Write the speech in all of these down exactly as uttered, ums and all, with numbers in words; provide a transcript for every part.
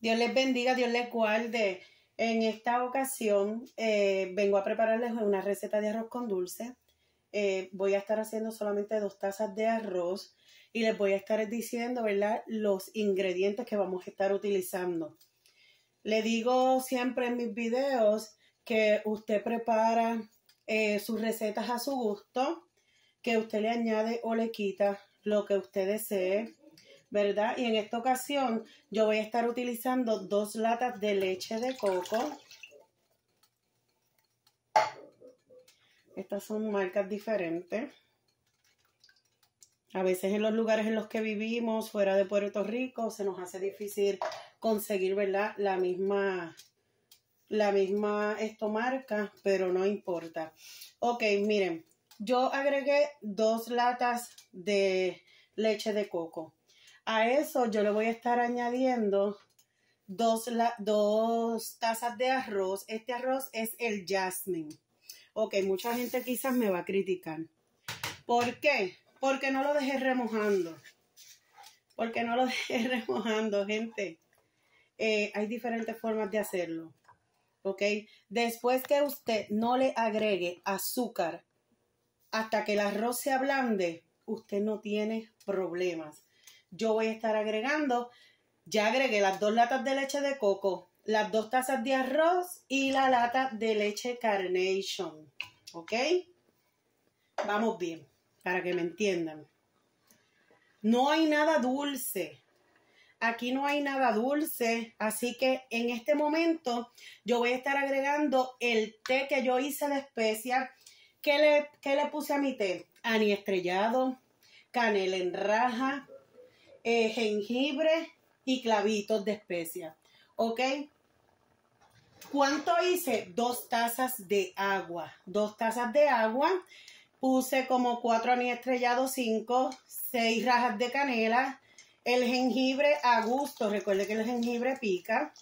Dios les bendiga, Dios les guarde. En esta ocasión eh, vengo a prepararles una receta de arroz con dulce. Eh, voy a estar haciendo solamente dos tazas de arroz y les voy a estar diciendo, ¿verdad?, los ingredientes que vamos a estar utilizando. Le digo siempre en mis videos que usted prepara eh, sus recetas a su gusto, que usted le añade o le quita lo que usted desee, ¿verdad? Y en esta ocasión yo voy a estar utilizando dos latas de leche de coco. Estas son marcas diferentes. A veces en los lugares en los que vivimos, fuera de Puerto Rico, se nos hace difícil conseguir, ¿verdad?, la misma, la misma esto marca, pero no importa. Ok, miren, yo agregué dos latas de leche de coco. A eso yo le voy a estar añadiendo dos, la, dos tazas de arroz. Este arroz es el Jasmine. Ok, mucha gente quizás me va a criticar. ¿Por qué? Porque no lo dejé remojando. Porque no lo dejé remojando, gente. Eh, hay diferentes formas de hacerlo. Ok, después que usted no le agregue azúcar hasta que el arroz se ablande, usted no tiene problemas. Yo voy a estar agregando, ya agregué las dos latas de leche de coco, las dos tazas de arroz y la lata de leche Carnation. ¿Ok? Vamos bien, para que me entiendan. No hay nada dulce. Aquí no hay nada dulce, así que en este momento yo voy a estar agregando el té que yo hice de especias. ¿Qué le, qué le puse a mi té? Aní estrellado, canela en raja, eh, jengibre y clavitos de especias. ¿Ok? ¿Cuánto hice? Dos tazas de agua. Dos tazas de agua. Puse como cuatro aní estrellados, cinco, seis rajas de canela. El jengibre a gusto. Recuerde que el jengibre pica,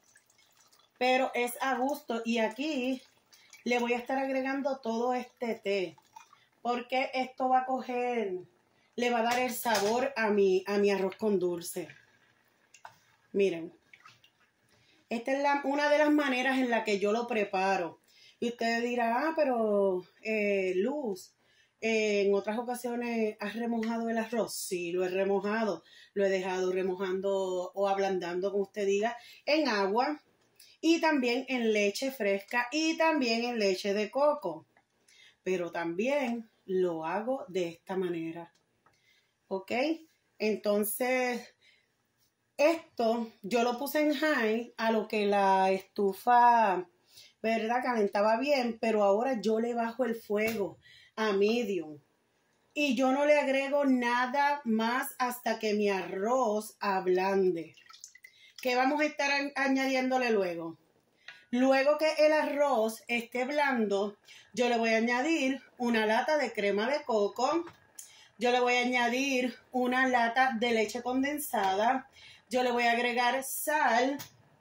pero es a gusto. Y aquí le voy a estar agregando todo este té, porque esto va a coger, le va a dar el sabor a mi, a mi arroz con dulce. Miren, esta es la, una de las maneras en la que yo lo preparo. Y usted dirá, ah, pero eh, Luz, eh, en otras ocasiones has remojado el arroz. Sí, lo he remojado. Lo he dejado remojando o ablandando, como usted diga, en agua. Y también en leche fresca y también en leche de coco. Pero también lo hago de esta manera. ¿Ok? Entonces, esto yo lo puse en high a lo que la estufa, ¿verdad?, calentaba bien. Pero ahora yo le bajo el fuego a medium. Y yo no le agrego nada más hasta que mi arroz ablande. ¿Qué vamos a estar añadiéndole luego? Luego que el arroz esté blando, yo le voy a añadir una lata de crema de coco. Yo le voy a añadir una lata de leche condensada. Yo le voy a agregar sal.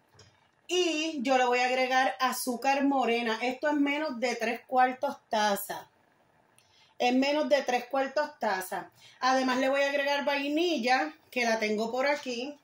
Y yo le voy a agregar azúcar morena. Esto es menos de tres cuartos taza. Es menos de tres cuartos taza. Además le voy a agregar vainilla, que la tengo por aquí.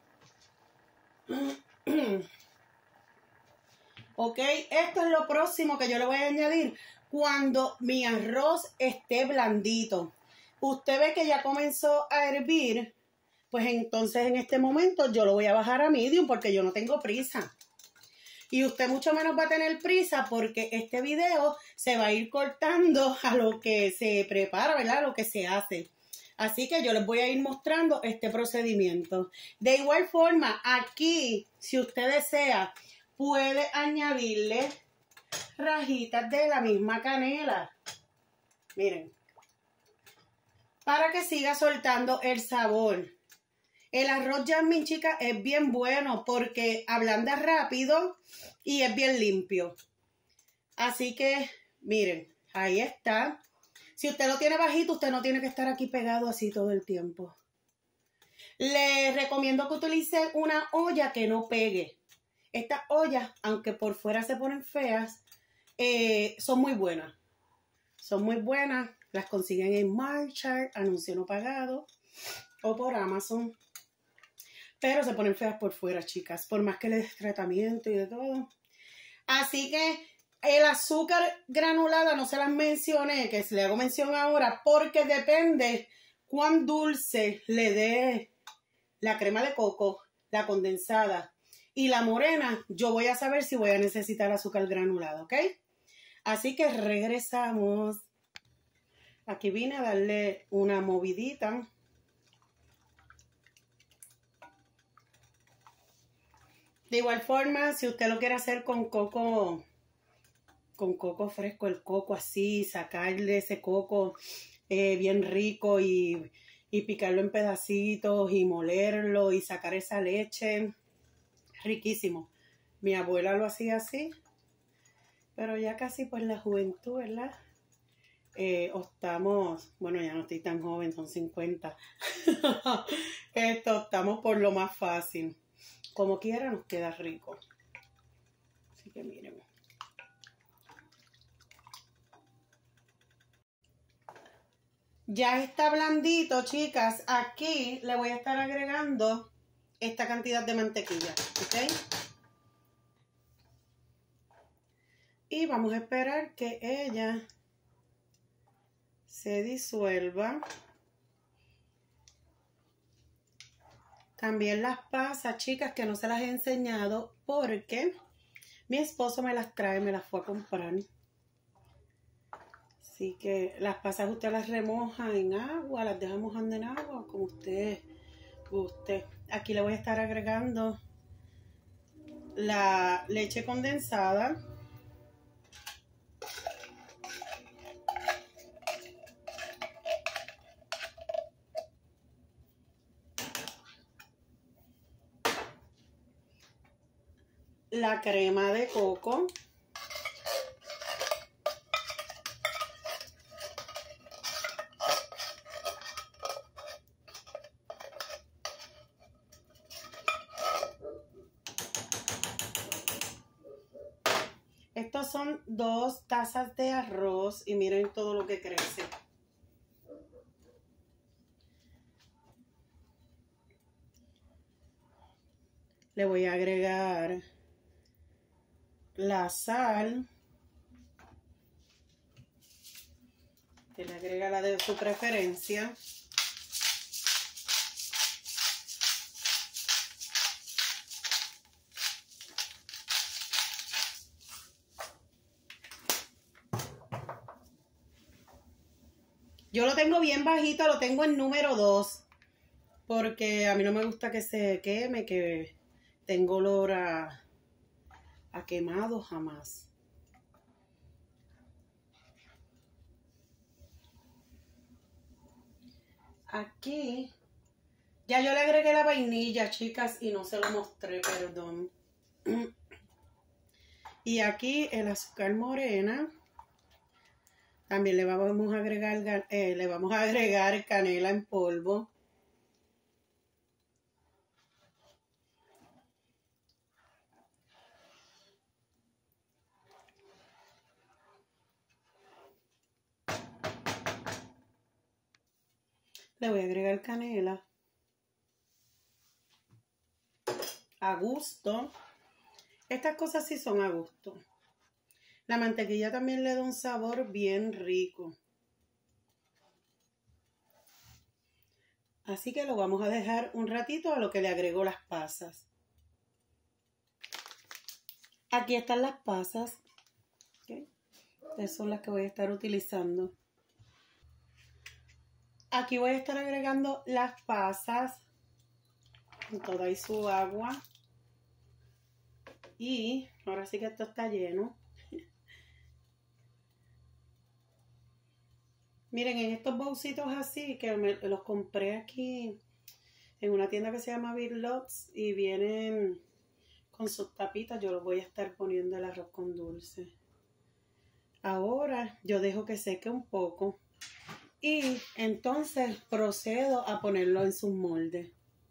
Ok, esto es lo próximo que yo le voy a añadir cuando mi arroz esté blandito. Usted ve que ya comenzó a hervir, pues entonces en este momento yo lo voy a bajar a medium porque yo no tengo prisa. Y usted mucho menos va a tener prisa porque este video se va a ir cortando a lo que se prepara, ¿verdad? A lo que se hace. Así que yo les voy a ir mostrando este procedimiento. De igual forma, aquí, si usted desea, puede añadirle rajitas de la misma canela. Miren. Para que siga soltando el sabor. El arroz Jasmine, chicas, es bien bueno porque ablanda rápido y es bien limpio. Así que, miren, ahí está. Si usted lo tiene bajito, usted no tiene que estar aquí pegado así todo el tiempo. Le recomiendo que utilice una olla que no pegue. Estas ollas, aunque por fuera se ponen feas, eh, son muy buenas. Son muy buenas. Las consiguen en Marshall, anuncio no pagado, o por Amazon. pero se ponen feas por fuera, chicas, por más que le des tratamiento y de todo. Así que el azúcar granulada no se las mencioné, que le hago mención ahora, porque depende cuán dulce le dé la crema de coco, la condensada y la morena, yo voy a saber si voy a necesitar azúcar granulado, ¿ok? Así que regresamos. Aquí vine a darle una movidita. De igual forma, si usted lo quiere hacer con coco, con coco fresco, el coco así, sacarle ese coco eh, bien rico y, y picarlo en pedacitos y molerlo y sacar esa leche, riquísimo. Mi abuela lo hacía así, pero ya casi pues la juventud, ¿verdad? Eh, optamos, bueno, ya no estoy tan joven, son cincuenta. Esto optamos por lo más fácil. Como quiera nos queda rico. Así que miren. Ya está blandito, chicas. Aquí le voy a estar agregando esta cantidad de mantequilla, ¿ok? Y vamos a esperar que ella se disuelva. También las pasas, chicas, que no se las he enseñado porque mi esposo me las trae, me las fue a comprar. Así que las pasas usted las remoja en agua, las deja mojando en agua, como usted guste. Aquí le voy a estar agregando la leche condensada. La crema de coco. Estos son dos tazas de arroz y miren todo lo que crece. Le voy a agregar la sal. Se le agrega la de su preferencia. Yo lo tengo bien bajito, lo tengo en número dos. Porque a mí no me gusta que se queme, que tengo olor a, a quemado jamás. Aquí, ya yo le agregué la vainilla, chicas, y no se lo mostré, perdón. Y aquí el azúcar morena. También le vamos a agregar, eh, le vamos a agregar canela en polvo. Le voy a agregar canela a gusto. Estas cosas sí son a gusto. La mantequilla también le da un sabor bien rico. Así que lo vamos a dejar un ratito a lo que le agrego las pasas. Aquí están las pasas. ¿Okay? Estas son las que voy a estar utilizando. Aquí voy a estar agregando las pasas con toda y su agua. Y ahora sí que esto está lleno. Miren, en estos bolsitos así que me, los compré aquí en una tienda que se llama Beer Lots y vienen con sus tapitas, yo los voy a estar poniendo el arroz con dulce. Ahora yo dejo que seque un poco y entonces procedo a ponerlo en sus moldes.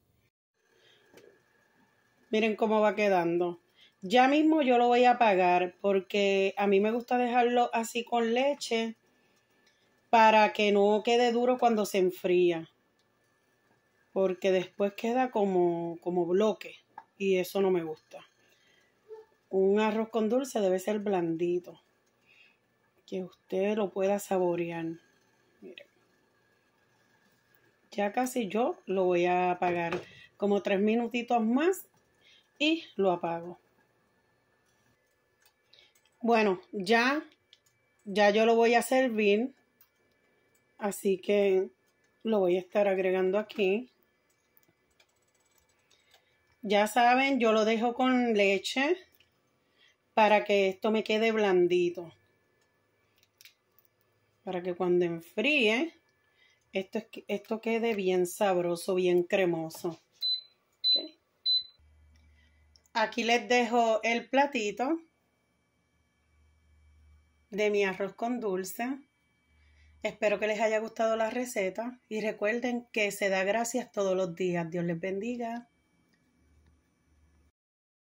Miren cómo va quedando. Ya mismo yo lo voy a apagar porque a mí me gusta dejarlo así con leche para que no quede duro cuando se enfría. porque después queda como, como bloque y eso no me gusta. Un arroz con dulce debe ser blandito, que usted lo pueda saborear. Miren. Ya casi yo lo voy a apagar, como tres minutitos más y lo apago. Bueno, ya, ya yo lo voy a servir, así que lo voy a estar agregando aquí. Ya saben, yo lo dejo con leche para que esto me quede blandito. Para que cuando enfríe, esto, esto quede bien sabroso, bien cremoso. Okay. Aquí les dejo el platito de mi arroz con dulce. Espero que les haya gustado la receta y recuerden que se da gracias todos los días. Dios les bendiga.